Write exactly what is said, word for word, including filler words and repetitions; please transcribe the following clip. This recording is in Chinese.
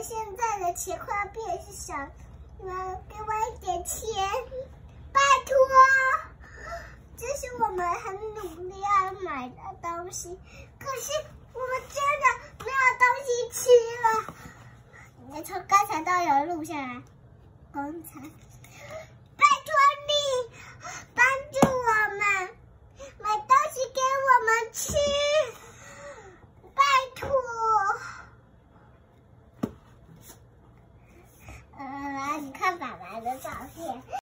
现在的钱快要变少，你们给我一点钱，拜托。这是我们很努力要买的东西，可是我们真的没有东西吃了。你从刚才到有录下来，刚才，拜托你帮助我们买东西给我们吃，拜托。呃，你看爸爸的照片。